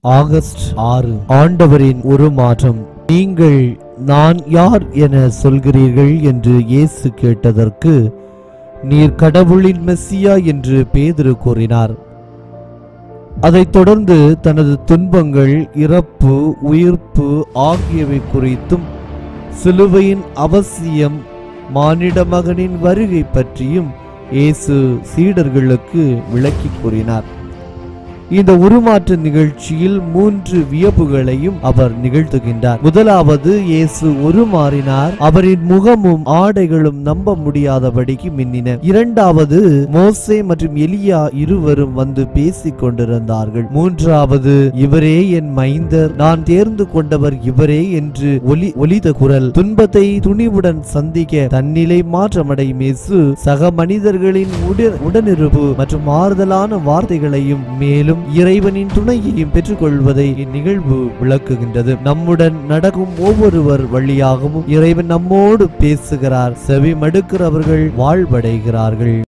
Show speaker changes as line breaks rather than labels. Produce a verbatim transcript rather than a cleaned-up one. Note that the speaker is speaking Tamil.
ஆகஸ்ட் ஆறு. ஆண்டவரின் உருமாற்றம். நீங்கள் நான் யார் என சொல்கிறீர்கள் என்று இயேசு கேட்டதற்கு, நீர் கடவுளின் மெசியா என்று பேதுரு கூறினார். அதைத் தொடர்ந்து தனது துன்பங்கள், இறப்பு, உயிர்ப்பு ஆகியவை குறித்தும், சிலுவையின் அவசியம், மானிட மகனின் வருகை பற்றியும் இயேசு சீடர்களுக்கு விளக்கி கூறினார். இந்த உருமாற்ற நிகழ்ச்சியில் மூன்று வியப்புகளையும் அவர் நிகழ்த்துகின்றார். முதலாவது, இயேசு உருமாறினார். அவரின் முகமும் ஆடைகளும் நம்ப முடியாதபடிக்கு மின்னின. இரண்டாவது, மோசே மற்றும் எலியா இருவரும் வந்து பேசிக் கொண்டிருந்தார்கள். மூன்றாவது, இவரே என் மைந்தர், நான் தேர்ந்து கொண்டவர் இவரே என்று ஒலி ஒலித்த குரல். துன்பத்தை துணிவுடன் சந்திக்க தன்னிலை மாற்றமடையும் இயேசு சக மனிதர்களின் உடனிருப்பு மற்றும் ஆறுதலான வார்த்தைகளையும் மேலும் இறைவனின் துணையையும் பெற்றுக்கொள்வதை இந்நிகழ்வு விளக்குகின்றது. நம்முடன் நடக்கும் ஒவ்வொருவர் வழியாகவும் இறைவன் நம்மோடு பேசுகிறார். செவி மடுக்கிறவர்கள் வாழ்வடைகிறார்கள்.